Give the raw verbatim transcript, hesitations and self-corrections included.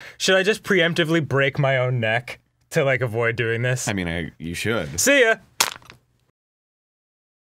Should I just preemptively break my own neck to like avoid doing this? I mean, I, you should. See ya.